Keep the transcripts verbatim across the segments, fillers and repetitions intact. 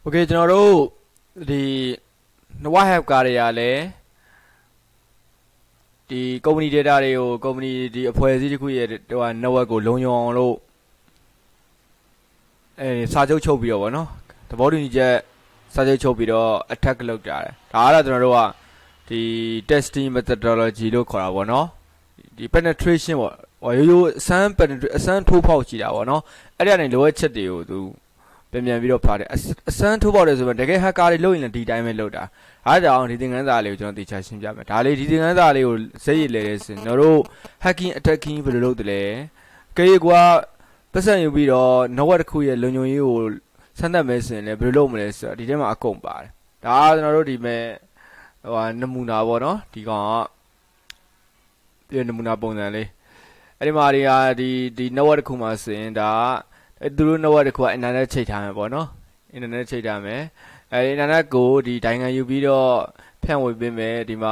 Okay, ကျွန်တော်တို့ဒီ Network Hub ကားတွေကလည်းဒီ company data တွေကို company ဒီအဖွဲ့အစည်းတစ်ခုရဲ့ဟို network ကိုလုံခြုံအောင်လို့အဲစာချုပ်ချုပ်ပြီးတော့ဗောနော်သဘောတူညီချက်စာချုပ်ချုပ်ပြီးတော့ attack လုပ်ကြတယ်ဒါကတော့ကျွန်တော်တို့ကဒီ testing methodology လို့ခေါ်တာဗောနော်ဒီ penetration ဗောဟိုရိုးရိုးအစမ်း penetrate အစမ်းထိုးဖောက်ကြည့်တာဗောနော်အဲ့ဒီကနေလိုအပ်ချက်တွေကိုသူပြန်ပြန်ပြီးတော့ဖားတယ်အစမ်းထိုးပေါက်တယ်ဆိုတော့တကယ် hacker တွေလုပ်ရင်လည်းဒီတိုင်းပဲလုပ်တာအားကြောင့်ဒီသင်ခန်းစာလေးကိုကျွန်တော်တေချာရှင်းပြမယ်ဒါလေးဒီသင်ခန်းစာလေးကိုစိတ်ရည်လေတဲ့စင်ကျွန်တော်တို့ hacking attacking ဘယ်လိုလုပ်တယ်လဲကြေးကွာပတ်စံယူပြီးတော့ network တစ်ခုရဲ့လုံခြုံရေးကိုဆန်းသတ်မယ်ဆိုရင်လည်းဘယ်လိုလုပ်မလဲဆိုတော့ဒီထဲမှာအကုန်ပါတယ်ဒါကကျွန်တော်တို့ဒီမဲ့ဟိုနမူနာပေါ့နော်ဒီကောင်ကဒီနမူနာပုံစံလေးအဲ့ဒီမှာတွေကဒီဒီ network တစ်ခုမှာဆိုရင်ဒါအဲသူတို့ network တစ်ခုက internet ချိတ်ထားမယ်ပေါ့နော် internet ချိတ်ထားမယ်အဲ internet ကိုဒီဒိုင်ငံယူပြီးတော့ဖြန့်ဝေပေးမယ်ဒီမှာ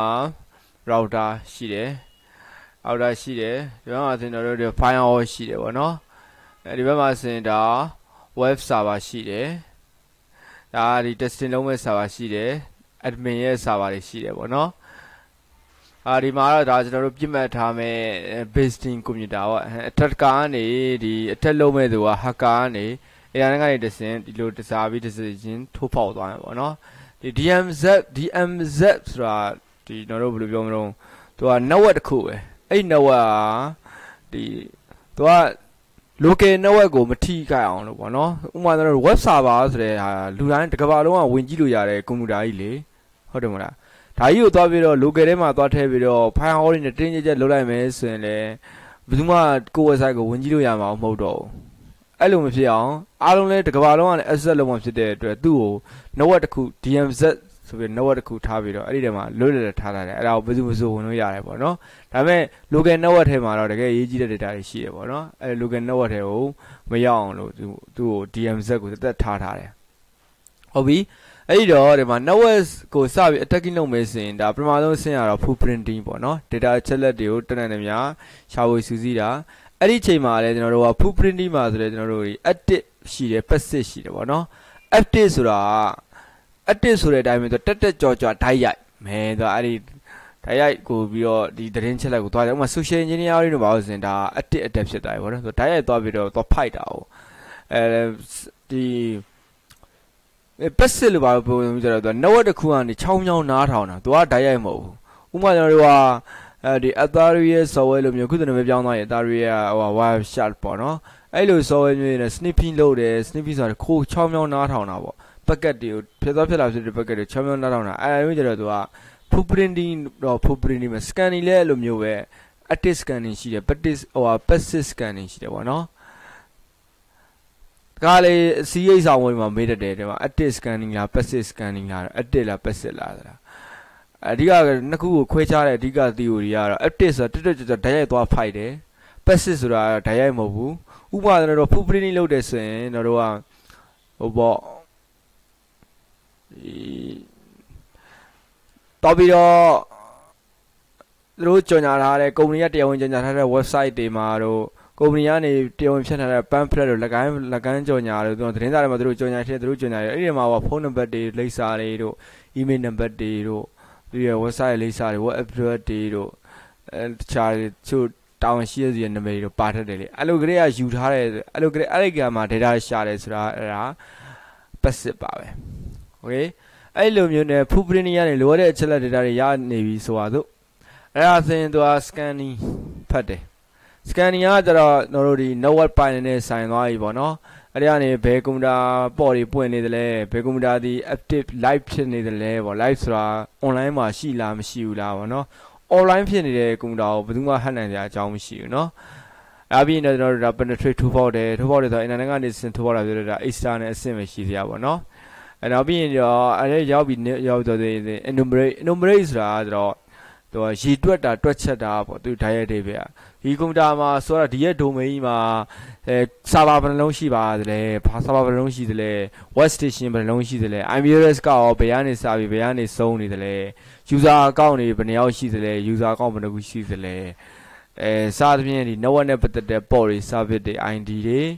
router ရှိတယ် router ရှိတယ်ဒီဘက်မှာဆိုရင်တို့ဒီ firewall ရှိတယ်ပေါ့နော်အဲဒီဘက်မှာဆိုရင်ဒါ web server ရှိတယ်ဒါဒီ testing လုံးမဲ့ server ရှိတယ် admin ရဲ့ server တွေရှိတယ်ပေါ့နော်အာဒီမှာတော့ဒါကျွန်တော်တို့ပြစ်မှတ်ထားမယ် basing computer ပေါ့ attacker ကနေဒီ attack လုပ်မဲ့သူက hacker ကနေအဲဒါကနေတစင်ဒီလိုတစားပြီးတစချင်းထိုးဖောက်သွားမှာပေါ့နော်ဒီ ဒီ အမ် ဇက် ဒီ အမ် ဇက် ဆိုတာဒီကျွန်တော်တို့ဘယ်လိုပြောမလို့သူက network တစ်ခုပဲအဲ့ network ကဒီသူက local network ကိုမထိခိုက်အောင်လို့ပေါ့နော်ဥပမာကျွန်တော်တို့ web server ဆိုတဲ့ဟာလူတိုင်းတစ်ကမ္ဘာလုံးကဝင်ကြည့်လို့ရတဲ့ကွန်ပျူတာကြီးလေဟုတ်တယ်မလားဒါကြီးကိုသွားပြီးတော့ local ထဲမှာသွားထည့်ပြီးတော့ firewall တွေနဲ့တင်းကျပ်ကျပ်လုပ်လိုက်မယ်ဆိုရင်လည်းဘယ်သူမှကိုယ့် website ကိုဝင်ကြည့်လို့ရမှာမဟုတ်တော့ဘူးအဲ့လိုမဖြစ်အောင်အားလုံးလည်းတစ်ကမ္ဘာလုံးကလည်း access လုပ်မှဖြစ်တဲ့အတွက်သူ့ကို network တစ်ခု ဒီ အမ် ဇက် ဆိုပြီး network တစ်ခုထားပြီးတော့အဲ့ဒီထဲမှာလွတ်လပ်ထားတာတယ်အဲ့ဒါကိုဘယ်သူမှမစိုးဝင်လို့ရတယ်ပေါ့နော်ဒါပေမဲ့ local network ထဲမှာတော့တကယ်ရေးကြီးတဲ့ data တွေရှိတယ်ပေါ့နော်အဲ့ local network ထဲကိုမရောက်အောင်လို့သူသူ့ကို ဒီ အမ် ဇက် ကိုတက်ထားထားတယ်ဟုတ်ပြီအဲ့ဒီတော့ဒီမှာ network ကိုစပြီး attacking လုပ်မယ်ဆိုရင်ဒါပထမဆုံးဆင်းရတော့ footprinting ပေါ့နော် data အချက်လက်တွေကိုတက်နိုင်တယ်များရှာဖွေစုစည်းတာအဲ့ဒီချိန်မှာလည်းကျွန်တော်တို့က footprinting မှာဆိုလည်းကျွန်တော်တို့ active ရှိတယ် passive ရှိတယ်ပေါ့နော် active ဆိုတာ active ဆိုတဲ့အတိုင်းပဲတက်တက်ကြော်ကြော်ဓာတ်ရိုက်မဲဆိုအဲ့ဒီဓာတ်ရိုက်ကိုပြီးတော့ဒီသတင်းချက်လက်ကိုသွားတယ်ဥပမာ social engineer တွေတော့ပါလို့ဆိုရင်ဒါ active attack ဖြစ်သွားပြီပေါ့နော်ဆိုဓာတ်ရိုက်သွားပြီးတော့သွားဖိုက်တာ哦အဲဒီ passive လို့ပါလို့ပြောကြတော့ network တစ်ခုကနေချောင်းချောင်းနားထောင်တာသူကဓာတ်ရိုက်မဟုတ်ဘူးဥပမာကျွန်တော်တို့ကအဲဒီ Athari ရဲ့ software လို့မျိုးခုတည်းပဲပြောင်းသွားရင် Athari ရဲ့ဟို wire shot ပေါ့နော်အဲ့လို software မျိုးနဲ့ sniffing လုပ်တယ် sniffing ဆိုတာခိုးချောင်းချောင်းနားထောင်တာပေါ့ packet တွေကိုဖြစ်သွားဖြစ်လာဖြစ်တဲ့ packet တွေချောင်းချောင်းနားထောင်တာအဲ့လိုမျိုးကြတော့သူက footprinting တော့ footprinting မှာ scanning လည်းအဲ့လိုမျိုးပဲ active scanning ရှိတယ် passive ဟို passive scanning ရှိတယ်ပေါ့နော်ဒါလေ စီ အိတ် ဆောင်ဝင်မှာမေးတတ်တယ်ဒီမှာ active scanning လား passive scanning လား active လား passive လားဆိုတာအဓိကနှစ်ခုကိုခွဲခြားတဲ့အဓိက theory ကတော့ active ဆိုတာတက်တက်ကြွဓာတ်ရိုက်သွားဖိုက်တယ် passive ဆိုတာဓာတ်ရိုက်မဟုတ်ဘူးဥပမာကျွန်တော်တို့ footprinting လုပ်တယ်ဆိုရင်ကျွန်တော်တို့ကဟိုပေါ့ဒီတော့ပြီးတော့သူတို့ကြော်ညာထားတဲ့ကုမ္ပဏီကတရားဝင်ကြော်ညာထားတဲ့ website တွေမှာတော့ကုမ္ပဏီကနေတရားဝင်ဖြတ်ထားတဲ့ pamphlet တို့လက်ကမ်းလက်ကမ်းကြော်ညာတို့သူတို့သတင်းစာတွေမှာသူတို့ကြော်ညာထည့်သူတို့ကြော်ညာတယ်အဲ့ဒီမှာဖုန်းနံပါတ်တွေလိပ်စာတွေတို့ email နံပါတ်တွေတို့သူရဲ့ website လိပ်စာတွေ web address တွေတို့အဲတခြားသူတောင်းရှိရစီရဲ့နာမည်တွေပါထက်တယ်လေအဲ့လိုကလေးကယူထားတယ်အဲ့လိုကလေးအဲ့ဒီကမှာ data ရှာတယ်ဆိုတာအဲ့ဒါ passive ပါပဲ okay အဲ့လိုမျိုးနဲ့ footprinting ကနေလိုရတဲ့အချက်လက် data တွေရနေပြီဆိုတာတို့အဲ့ဒါဆိုရင်သူက scanning ဖတ်တယ် scanning ကကျတော့တို့တို့ဒီ network ပိုင်းနဲ့ဆိုင်သွားပြီပေါ့နော်အဲ့ဒီကနေဘယ်ကွန်ပျူတာပေါ့တွေပွင့်နေတယ်လဲဘယ်ကွန်ပျူတာဒီ active live ဖြစ်နေတယ်လဲပေါ့ live ဆိုတာ online မှာရှိလားမရှိဘူးလားပေါ့နော် online ဖြစ်နေတဲ့ကွန်ပျူတာကိုဘယ်သူမှဟတ်နိုင်ကြအကြောင်းမရှိဘူးเนาะအဲ့ပြီးတော့ကျွန်တော်တို့ဒါ penetrate ထိုးဖောက်တယ်ထိုးဖောက်တယ်ဆိုတော့ internet ကနေစင်ထိုးဖောက်တာပြောတော့ဒါ external အဆင့်ပဲရှိသေးရပါတော့အဲ့တော့ပြီးရင်တော့အဲ့ဒီရောက်ပြီးရောက်တော့ enumerate enumerate ဆိုတာဆိုတော့သူကရေတွက်တာတွက်ချက်တာပေါ့သူဓာတ်ရိုက်တွေပဲဒီကွန်ပျူတာမှာဆိုတော့ဒီရဲ့ domain မှာအဲ server ဘယ်နှလုံးရှိပါသလဲဘာ server ဘယ်နှလုံးရှိသလဲ web station ဘယ်နှလုံးရှိသလဲ I P address ကရောဘယ်ကနေစပြီးဘယ်ကနေဆုံးနေသလဲ user account တွေဘယ်နှယောက်ရှိသလဲ user account ဘယ်နှခုရှိသလဲအဲစသဖြင့်ဒီ network နဲ့ပတ်သက်တဲ့ port တွေ service တွေ I D တွေ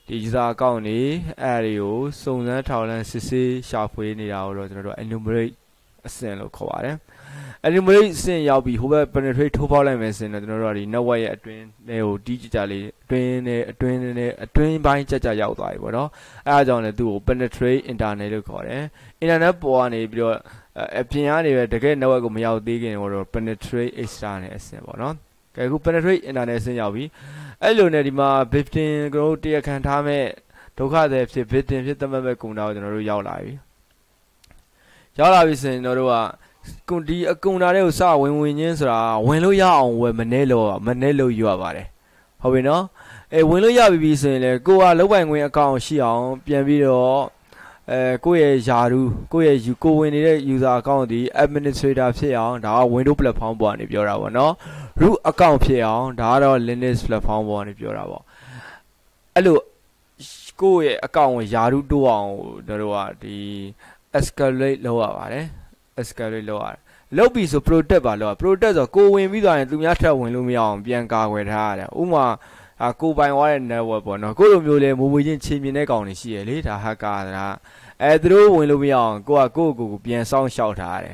ဒီ user account နေအဲ့ဒီကိုစုံစမ်းထောက်လှမ်းစစ်ဆေးရှာဖွေနေတာကိုတော့ကျွန်တော်တို့ enumerate အဆင့်လို့ခေါ်ပါတယ် enumerate အဆင့်ရောက်ပြီးဟိုဘက် penetrate ထိုးပေါက်လိုက်မယ်ဆိုရင်တော့ကျွန်တော်တို့ကဒီ network ရဲ့အတွင်းထဲကိုတီးကြကြလေးအတွင်းနဲ့အတွင်းနဲ့အတွင်းပိုင်းကြကြရောက်သွားပြီပေါ့နော်အဲအကြောင်းလည်းသူ့ကို penetrate internet လို့ခေါ်တယ် internet ပေါ်ကနေပြီးတော့အပြင်ကနေပဲတကယ် network ကိုမရောက်သေးခင်တော့ penetrate external အဆင့်ပေါ့နော်ကဲအခု penetrate internet အဆင့်ရောက်ပြီအဲ့လိုနဲ့ဒီမှာ victim ကိုတရားခံထားမဲ့ဒုက္ခသည်ဖြစ် victim ဖြစ်သတ်မှတ်မဲ့ကုန်တာကိုကျွန်တော်တို့ရောက်လာပြီရောက်လာပြီဆိုရင်တို့ကကွန်ဒီအကုန်တာတွေကိုစဝင်ဝင်ချင်းဆိုတာဝင်လို့ရအောင်ဝယ်မနေလို့မနေလို့ရပါတယ်ဟုတ်ပြီနော်အဲဝင်လို့ရပြီဆိုရင်လေကိုကလောက်ပိုင်ခွင့်အကောင့်ရှိအောင်ပြန်ပြီးတော့အဲကိုယ့်ရဲ့ယာရူကိုယ့်ရဲ့ကိုဝင်နေတဲ့ user account ဒီ administrator ဖြစ်အောင်ဒါက Windows platform ပေါ်ကနေပြောတာပေါ့နော် root account ဖြစ်အောင်ဒါကတော့ Linux platform ပေါ်ကနေပြောတာပေါ့အဲ့လိုကိုယ့်ရဲ့ account ကိုယာရူတိုးအောင်တို့ကဒီ escalate လုပ်ရပါတယ် escalate လုပ်ရတယ်လုပ်ပြီဆို protect ပါလို့ protect ဆိုကိုဝင်ပြီးသွားရင်သူများထပ်ဝင်လို့မရအောင်ပြန်ကာကွယ်ထားရတယ်ဥမာအာကိုပိုင်သွားတဲ့ network ပေါ့နော်ကိုလိုမျိုးလေမူမူချင်းချိန်မြင်တဲ့ကောင်တွေရှိရလေဒါ hacker ဒါအဲသူတို့ဝင်လို့မရအောင်ကိုကကိုကိုကိုပြန်စောင့်ရှောက်ထားရတယ်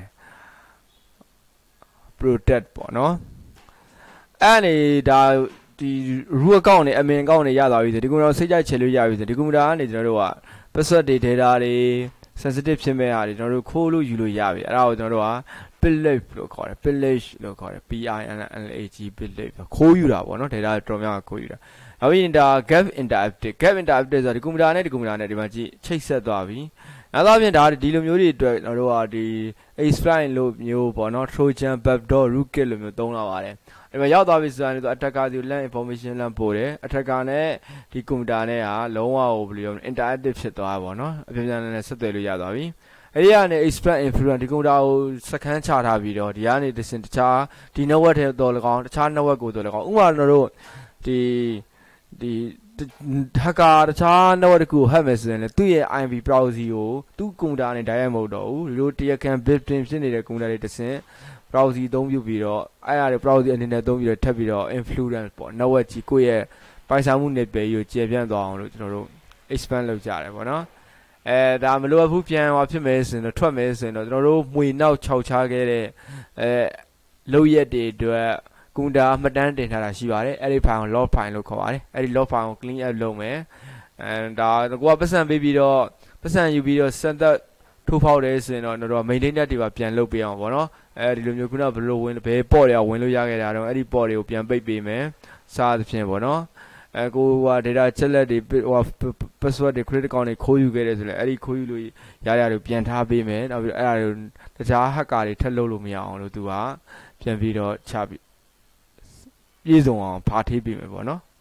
protect ပေါ့နော်အဲ့နေဒါဒီ root account နဲ့ admin account နဲ့ရသွားပြီဆိုဒီကွန်ပျူတာစိတ်ကြိုက်ချေလို့ရပြီဆိုဒီကွန်ပျူတာကနေကျွန်တော်တို့က password တွေ data တွေ sensitive ဖြစ်မဲ့ဟာတွေကျွန်တော်တို့ခိုးလို့ယူလို့ရပြီအဲ့ဒါကိုကျွန်တော်တို့က pillage လို့ခေါ်တယ် pillage လို့ခေါ်တယ် p i n l a g pillage ခိုးယူတာပေါ့နော် data တော်များများခိုးယူတာနောက်ပြီးဒါ gap interactive gap interactive ဆိုတာဒီကွန်ပျူတာနဲ့ဒီကွန်ပျူတာနဲ့ဒီမှာကြည့်ချိတ်ဆက်သွားပြီနောက်တော့ပြင်ဒါဒီလိုမျိုးတွေအတွက်ကျွန်တော်တို့ကဒီ exploit လို့မျိုးပေါ့နော် trojan backdoor rootkit လို့မျိုးသုံးလာပါတယ်ဒီမှာရောက်သွားပြီဆိုရင်တော့ attacker စီ LAN information လမ်းပို့တယ် attacker နဲ့ဒီကွန်ပျူတာနဲ့ဟာလုံးဝဟိုဘယ်လို interactive ဖြစ်သွားပါတော့အပြန်ပြန်နဲ့ဆက်သွယ်လို့ရသွားပြီအဲ့ဒီကနေ exploit influence ဒီကွန်ပျူတာကိုစခန်းချထားပြီးတော့ဒီကနေတစ်စင်တခြားဒီ network ထဲတော်၎င်းတခြား network ကိုတော်၎င်းဥပမာကျွန်တော်တို့ဒီဒီ hacker တခြား network တခု hack မယ်ဆိုရင်လည်းသူ့ရဲ့ I P proxy ကိုသူ့ကွန်ပျူတာနဲ့ direct မဟုတ်တော့ဘူးဒီလိုတရားခံ victim ဖြစ်နေတဲ့ကွန်ပျူတာတွေတစ်စင် proxy အသုံးပြုပြီးတော့အဲ့ဒါတွေ proxy အနေနဲ့အသုံးပြုတော့ထပ်ပြီးတော့ influence ပေါ့ network ကြီးကိုယ့်ရဲ့ပိုင်ဆိုင်မှုနယ်ပယ်ကြီးကိုကျေပြန့်သွားအောင်လို့ကျွန်တော်တို့ expand လုပ်ကြတယ်ပေါ့နော်အဲဒါမလိုအပ်ဘူးပြန်ဟောဖြစ်မယ်ဆိုရင်တော့ထွက်မယ်ဆိုရင်တော့ကျွန်တော်တို့မှွေနောက်ခြောက်ချခဲ့တဲ့အဲလောက်ရက်တွေအတွက်ကွန်ပျူတာမှတ်တမ်းတင်ထားတာရှိပါတယ်အဲ့ဒီ file ကို log file လို့ခေါ်ပါတယ်အဲ့ဒီ log file ကို clean up လုပ်မယ်အဲဒါကိုကပတ်စံပေးပြီးတော့ပတ်စံယူပြီးတော့စက်သက်ထိုးဖောက်တယ်ဆိုရင်တော့ကျွန်တော်တို့ maintenance တွေပါပြန်လုပ်ပေးအောင်ပေါ့နော်အဲဒီလိုမျိုးခုနကဘယ်လိုဝင်ဘယ် port တွေကဝင်လို့ရခဲ့တာတော့အဲ့ဒီ port တွေကိုပြန်ပိတ်ပေးမယ်စားသဖြင့်ပေါ့နော်အဲကိုဟို data ချက်လက်တွေဟို password တွေ credit account တွေခိုးယူခဲ့တယ်ဆိုလဲအဲ့ဒီခိုးယူလို့ရရတွေပြန်ထားပေးမယ်နောက်ပြီးတော့အဲ့ဒါတွေတခြား hacker တွေထပ်လုပ်လို့မရအောင်လို့သူကပြန်ပြီးတော့ချပြီးပြည့်စုံအောင်ဖာထေးပေးမယ်ပေါ့နော်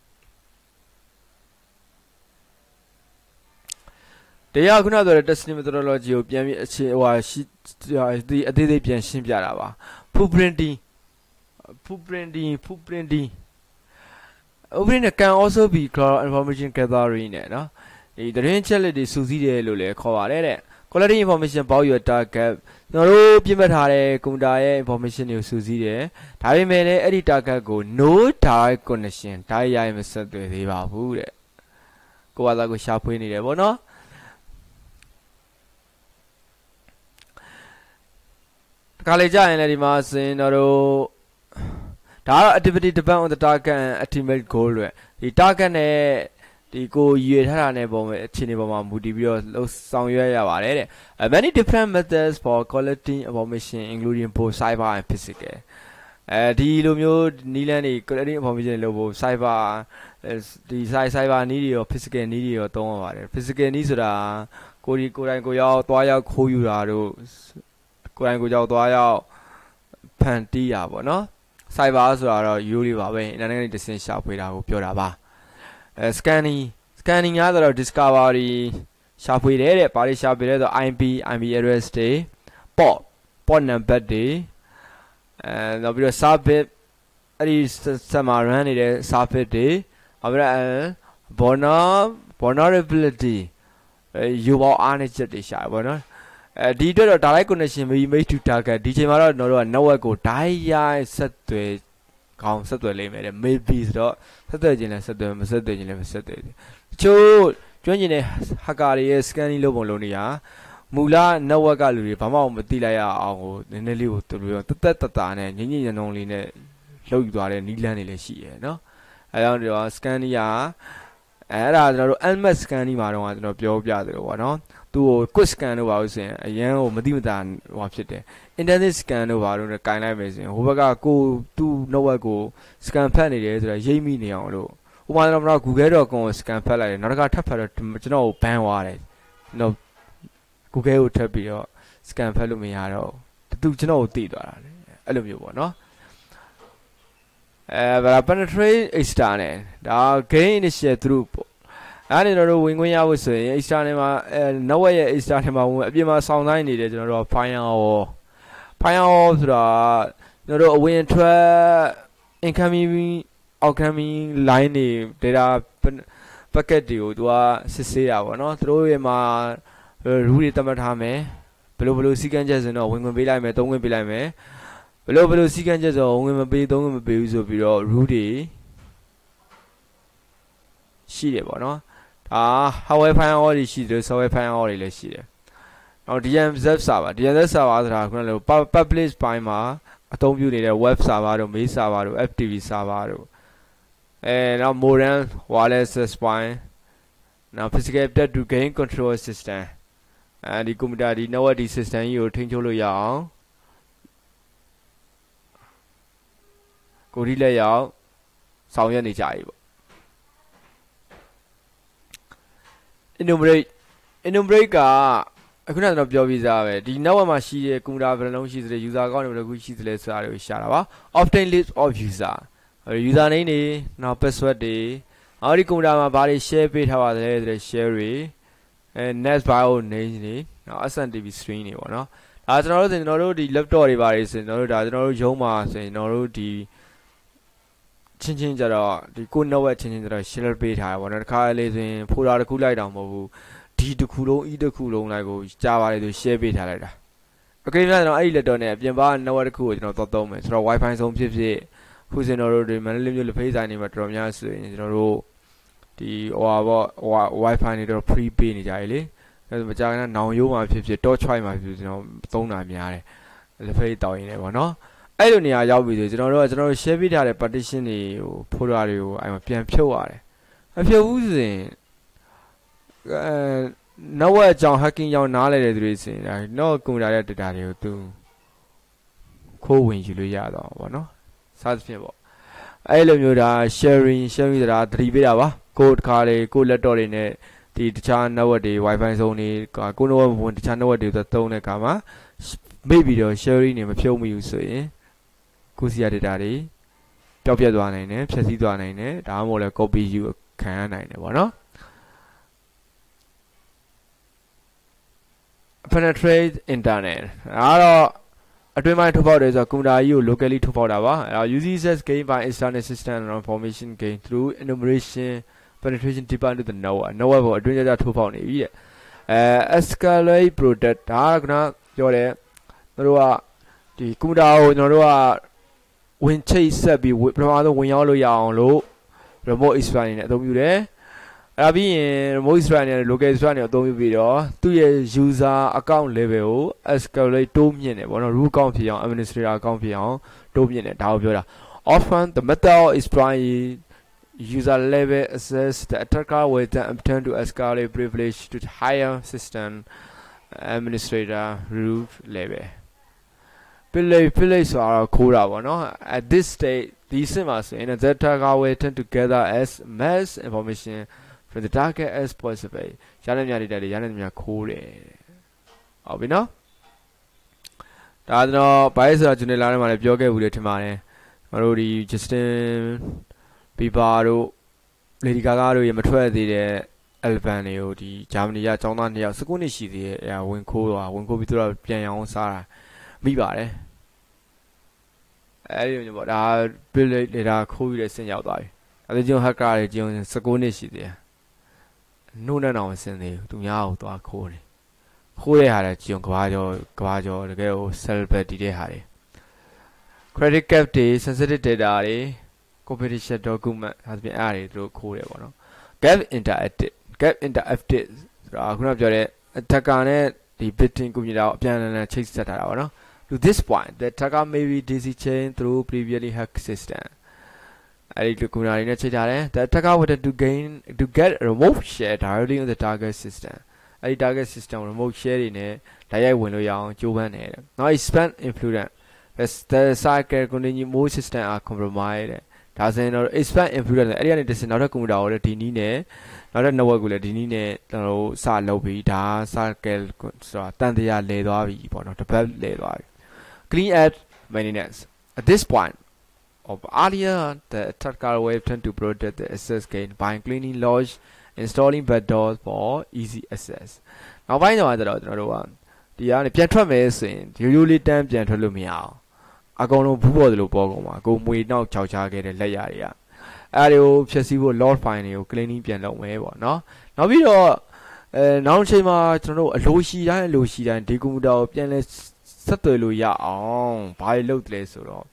တရားခုနဆိုတဲ့ testing methodology ကိုပြန်ပြီးအခြေဟိုဟာရှိဒီအသေးသေးပြန်ရှင်းပြတာပါ footprinting footprinting footprinting footprinting can also be called information gathering နဲ့နော်ဒီသတင်းချက်လက်တွေစုစည်းတယ်လို့လည်းခေါ်ပါတယ်တဲ့ quality information about your target ကျွန်တော်တို့ပြမှတ်ထားတဲ့ကွန်ပျူတာရဲ့ information တွေကိုစုစည်းတယ်ဒါပေမဲ့လည်းအဲ့ဒီ target ကို no direct connection တိုက်ရိုက်မဆက်သွယ်သေးပါဘူးတဲ့ကိုယ့်ဘာသာကိုရှာဖွေနေတယ်ပေါ့နော်ခါလေကြရင်လည်းဒီမှာစင်တော့ဒါကတော့ activity depend on the target and ultimate goal တွေဒီ target နဲ့ဒီကိုရွေထားတာနဲ့ပုံပဲအခြေအနေပေါ်မှာမူတည်ပြီးတော့လှုပ်ဆောင်ရွက်ရပါတယ်တဲ့ many different methods for collecting information including both cyber and physical အဲဒီလိုမျိုးနီးလန်းတွေ collecting information တွေလုပ်ဖို့ cyber ဒီ cyber နီးတွေရော physical နီးတွေရောသုံးရပါတယ် physical နီးဆိုတာကိုဒီကိုယ်တိုင်ကိုရောက်သွားရောက်ခိုးယူတာတို့ကိုယ်တိုင်ကိုကြောက်သွားရောက်ဖန်တီးတာပေါ့နော် cyber ဆိုတာတော့ယူလေးပါပဲ internet နဲ့တစ်ဆင့်ရှာဖွေတာကိုပြောတာပါအဲ scanning scanning ရတော့ discovery ရှာဖွေတယ်တဲ့ဘာတွေရှာဖွေလဲဆို I P I P address တွေ port port number တွေအဲနောက်ပြီးတော့ service အဲ့ဒီ server run နေတဲ့ service တွေနောက်ပြီးတော့ vulnerability အဲယူပေါအားနည်းချက်တွေရှာပေါ့နော်အဲဒီအတွက်တော့ direct connection မီ made to target ဒီချိန်မှာတော့ကျွန်တော်တို့က network ကို direct ဆက်သွယ်ခေါင်းဆက်သွယ်လိမ့်မယ်တဲ့ maybe ဆိုတော့ဆက်သွယ်ခြင်းလည်းဆက်သွယ်မဆက်သွယ်ခြင်းလည်းမဆက်သွယ်ဘူးချို့ကျွမ်းကျင်တဲ့ hacker တွေရဲ့ scanning လုပ်ပုံလုပ်နေရမူလ network ကလူတွေဘာမှမသိလိုက်ရအောင်ကိုနည်းနည်းလေးကိုသူတို့တက်တက်တတာနဲ့ညင်ညင်ညံုံလေးနဲ့လှုပ်ယူသွားတဲ့နီးလန်းတွေလည်းရှိရယ်နော်အဲကြောင့်ဒီတော့ scanning ကအဲ့ဒါကျွန်တော်တို့ nmap scanning မှာတော့ကျွန်တော်ပြောပြသလိုပေါ့နော်သူ့ကို quick scan လို့ပါလို့ဆိုရင်အရန်ကိုမတိမတာဟိုဖြစ်တယ် internet scan လို့ပါလို့ကင်လိုက်မယ်ဆိုရင်ဟိုဘက်ကကိုသူ့ network ကို scan ဖတ်နေတယ်ဆိုတော့ရိပ်မိနေအောင်လို့ဟိုမှာတော့ google dot com ကို scan ဖတ်လိုက်တယ်နောက်တစ်ခါထပ်ဖတ်တော့ကျွန်တော်ကို ban သွားတယ်ကျွန်တော် google ကိုထပ်ပြီးတော့ scan ဖတ်လို့မရတော့သူကျွန်တော်ကိုသိသွားတာလေအဲ့လိုမျိုးပေါ့နော်အဲဘာ penetrate external ဒါ gain initial through ပေါ့အဲ့ဒီတော့ဝင်ခွင့်ရဖို့ဆိုရင် external မှာအဲ network ရဲ့ external မှာဝင်အပြင်မှာဆောင်းတိုင်းနေတယ်ကျွန်တော်တို့ firewall firewall ဆိုတာကျွန်တော်တို့အဝင်ထွက် incoming outgoing line တွေ data packet တွေကိုသူကစစ်ဆေးတာပေါ့နော်သူတို့ရဲ့မှာ rule တွေသတ်မှတ်ထားမယ်ဘယ်လိုဘယ်လိုစီကံချက်ဆိုတော့ဝင်ခွင့်ပေးလိုက်မယ်သုံးခွင့်ပေးလိုက်မယ်ဘယ်လိုဘယ်လိုစီကံချက်ဆိုဝင်ခွင့်မပေးသုံးခွင့်မပေးဘူးဆိုပြီးတော့ rule တွေရှိတယ်ပေါ့နော်ဒါ hardware firewall တွေရှိတယ် software firewall တွေလည်းရှိတယ်နောက် D M Z server D M Z server ဆိုတာခုနက public ပိုင်းမှာအသုံးပြုနေတဲ့ web server တို့ mail server တို့ F T P server တို့အဲနောက် modern wireless access point နောက် physical app to gain control system အဲဒီကွန်ပျူတာဒီ network ဒီ system ကြီးကိုထိန်းချုပ်လို့ရအောင်ကိုဒီလက်ရောက်ဆောင်ရွက်နေကြပြီပေါ့ enumerate enumerate ကအခုနကကျွန်တော်ပြောပြီးသားပဲဒီ network မှာရှိတဲ့ကွန်ပျူတာဘယ်နှလုံးရှိသလဲ user account တွေဘယ်နှခုရှိသလဲဆိုတာတွေကိုရှာတာပါ obtain list of user user name တွေနောက် password တွေအော်ဒီကွန်ပျူတာမှာဘာတွေ share ပေးထားပါသလဲဆိုတဲ့ share တွေအဲ net bio name တွေနောက် S M T P string တွေပေါ့နော်ဒါကျွန်တော်တို့ဆိုကျွန်တော်တို့ဒီ laptop တွေပါတယ်ဆိုရင်ကျွန်တော်တို့ဒါကျွန်တော်တို့ရုံးမှာဆိုရင်ကျွန်တော်တို့ဒီချင်းချင်းကြတော့ဒီကို network ချင်းချင်းကြတော့ share ပေးထားရပါတော့တခါလေဆိုရင် folder တစ်ခုလိုက်တောင်မဟုတ်ဘူးဒီတစ်ခုလုံး e တစ်ခုလုံးလိုက်ကိုကြားပါလေဆို share ပေးထားလိုက်တာ okay ကျွန်တော်အဲ့ဒီ laptop နဲ့အပြင်ပါ network တစ်ခုကိုကျွန်တော်သွားသုံးမယ်ဆိုတော့ wifi ဆုံးဖြစ်ဖြစ်ခုစင်တော်တို့ဒီမန္တလေးမြို့လက်ဖေးဆိုင်တွေမှာတော်တော်များဆိုရင်ကျွန်တော်တို့ဒီဟိုဟာပေါ့ဟို wifi တွေတော့ free ပေးနေကြရလေအဲဒါမကြာခဏနောင်ရိုးမှာဖြစ်ဖြစ် torch choice မှာဖြစ်ဖြစ်ကျွန်တော်သုံးတာများတယ်လက်ဖေးတောင်းရင်လည်းပေါ့နော်အဲ့လိုနေရာရောက်ပြီဆိုကျွန်တော်တို့ကကျွန်တော်တို့ share ပေးထားတဲ့ partition တွေဟို folder တွေကိုအဲ့မှာပြန်ဖြုတ်ရတယ်အဖြုတ်ဘူးဆိုရင်အဲ network အကြောင်း hacking ကြောင့်နားလဲတဲ့သူတွေဆိုရင်ဒါတော့ကွန်ပျူတာရဲ့ data တွေကိုသူခိုးဝင်ယူလို့ရတော့ပေါ့နော်စသဖြင့်ပေါ့အဲ့လိုမျိုးဒါ sharing sharing ဆိုတာသတိပေးတာပါကိုတခါလေကို laptop တွေနဲ့ဒီတခြား network တွေ wifi ဆုံးတွေကို network ဝင်တခြား network တွေသုံးတဲ့အခါမှာမိတ်ပြီးတော့ sharing တွေမဖြုတ်မိဘူးဆိုရင်ကိုစီရ data တွေပျောက်ပြတ်သွားနိုင်တယ်ဖျက်ဆီးသွားနိုင်တယ်ဒါမှမဟုတ်လည်း copy ယူခံရနိုင်တယ်ပေါ့နော် penetrate internet အဲ့တော့အတွင်းပိုင်းထုတ်ဖောက်တယ်ဆိုတော့ကွန်ပျူတာကြီးကို locally ထုတ်ဖောက်တာပါအဲ့တော့ users gain by external system and information gain through enumeration penetration deeper into the network network ကိုအတွင်းကျကျထုတ်ဖောက်နေပြီတဲ့အဲ escalate protect ဒါကကပြောတယ်တို့ကဒီကွန်ပျူတာကိုကျွန်တော်တို့ကဝင်ချိတ်ဆက်ပြီးပထမဆုံးဝင်ရောက်လို့ရအောင်လို့ remote exploit နဲ့အသုံးပြုတယ်အဲ့ဒါပြီးရင် remote exploit နဲ့ local exploit နဲ့အသုံးပြုပြီးတော့သူ့ရဲ့ user account level ကို escalate တိုးမြင့်တယ်ပေါ့နော် root account ဖြစ်အောင် administrator account ဖြစ်အောင်တိုးမြင့်တယ်ဒါကိုပြောတာ often the method of exploit user level access the attacker will then attempt to escalate privilege to higher system administrator root level Pillay pillay ဆိုတာခိုးတာပေါ့နော် at this stage ဒီစင်မှာဆိုရင် the attacker will tend to gather as mass information from the target as possible ရတဲ့များတွေရတဲ့များခိုးတယ်ဟုတ်ပြီနော်ဒါကျွန်တော်ဘိုင်းဆိုတာကျွန်တော်လာထဲမှာလည်းပြောခဲ့ဘူးလေထင်ပါတယ်ကျွန်တော်တို့ဒီ Justin Bieber တို့ Lady Gaga တို့ရမထွက်သေးတဲ့ album တွေကိုဒီဂျာမနီကចောင်းသားနှစ်ယောက်၁၉နှစ်ရှိသေးတယ်အဲဝင်ခိုးတော့ဝင်ခိုးပြီးသူတို့ပြန်ရအောင်စားတာမိပါတယ်အဲဒီလိုမျိုးပေါ့ဒါ bill data ခိုးပြီးတဲ့ဆင်ရောက်သွားပြီအဲဒီကျုံ hacker တွေကျုံ၁၉နှစ်ရှိသေးတယ်နှုတ်နဲ့တော့မစင်သေးဘူးသူများကိုသွားခိုးတယ်ခိုးတဲ့ဟာတွေကျုံကဘာကျော်ကဘာကျော်တကယ်ကို celebrity တဲ့ဟာတွေ credit gap တွေ sensitive data တွေ competition document ဒါဆိုရင်အဲ့ဒါတွေသူတို့ခိုးတယ်ပေါ့နော် gap interactive gap interactive ဆိုတာခုနပြောတဲ့ attacker နဲ့ဒီ bidding computer ကိုအပြန်အလှန်ချိတ်ဆက်ထားတာပေါ့နော် to this point the attacker may be daisy chain through previously hacked system အဲ့ဒီ computer တွေနဲ့ချိတ်ထားတယ် the attacker wanted to gain to get a remote share directly on the target system အဲ့ဒီ target system remote share တွေနဲ့တိုက်ရိုက်ဝင်လို့ရအောင်ကြိုးပမ်းနေတယ် now expand influence the cycle continue more system are compromised ဒါဆိုရင်တော့ expand influence အဲ့ဒီကနေတစ်စင်နောက်ထပ် computer ကိုလည်းဒီနည်းနဲ့နောက်ထပ် network ကိုလည်းဒီနည်းနဲ့ကျွန်တော်တို့စလုပ်ပြီးဒါ cycle ဆိုတာတန်တရားလဲသွားပြီပေါ့နော် develop လဲသွားပြီ clean at maintenance at this point of earlier the attacker will tend to protect the access gain by cleaning logs installing backdoors for easy access နောက်ပိုင်းတော့ကျွန်တော်တို့ကဒီကနေပြန်ထွက်မယ်ဆိုရင်ရိုးရိုးလေးတန်းပြန်ထွက်လို့မရအောင်အကောင်လုံးဘူးပေါ်သလိုပေါ်ကုန်ပါကိုမွေနောက်ခြောက်ချခဲ့တဲ့လက်ရတွေကအဲ့ဒါကိုဖြည့်ဆည်းဖို့ log file တွေကို cleaning ပြန်လုပ်မယ်ပေါ့နော်နောက်ပြီးတော့အဲနောက်ချိန်မှာကျွန်တော်တို့အလိုရှိတိုင်းအလိုရှိတိုင်းဒီကွန်ပျူတာကိုပြန်လဲဆက်သွယ်လို့ရအောင်ဘာတွေလုပ်တယ်လဲဆိုတော့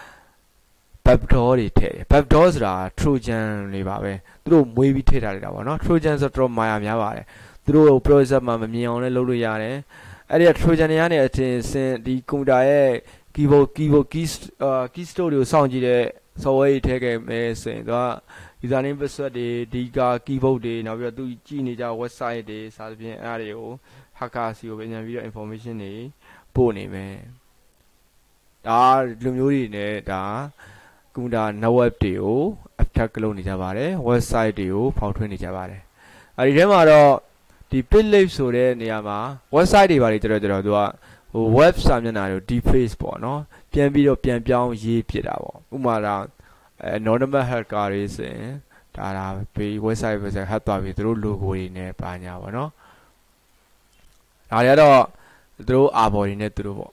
backdoor တွေထည့်တယ် backdoor ဆိုတာ trojan တွေပါပဲသူတို့မွေးပြီးထည့်ထားလိုက်တာပေါ့နော် trojan ဆိုတော့မာယာများပါတယ်သူတို့ processor မှာမမြင်အောင်လည်းလုပ်လို့ရတယ်အဲ့ဒီ trojan တွေကနေအတင်စင်ဒီကွန်ပျူတာရဲ့ keyboard keyboard key key store တွေကိုစောင့်ကြည့်တဲ့ software တွေထည့်ခဲ့မယ်ဆိုရင်သူက username password တွေဒီက keyboard တွေနောက်ပြီးတော့သူကြည့်နေကြ website တွေစသဖြင့်အဲ့ဒါတွေကို hacker စီကိုပြန်ပြီးတော့ information တွေပို့နေမယ်ဒါလူမျိုးတွေနဲ့ဒါကွန်ပျူတာ network တွေကို attack လုပ်နေကြပါတယ် website တွေကိုဖောက်ထွင်းနေကြပါတယ်အဲဒီထဲမှာတော့ဒီ pitlib ဆိုတဲ့နေရာမှာ website တွေပါတယ်တော်တော်သူကဟို web စာမျက်နှာတွေကို deface ပေါ့နော်ပြန်ပြီးတော့ပြန်ပြောင်းရေးပြတာပေါ့ဥပမာတော့အဲ anonymous hacker တွေဆိုရင်ဒါဒါဘေး website website hack သွားပြီးသူတို့ logo တွေနဲ့ပါညာပေါ့နော်ဒါတွေကတော့သူတို့ arbor တွေနဲ့သူတို့ပေါ့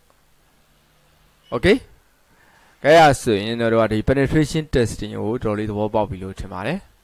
okay ကြရဆိုရင်တော့ဒီ penetration testing ကိုတော်တော်လေးသဘောပေါက်ပြီလို့ထင်ပါတယ်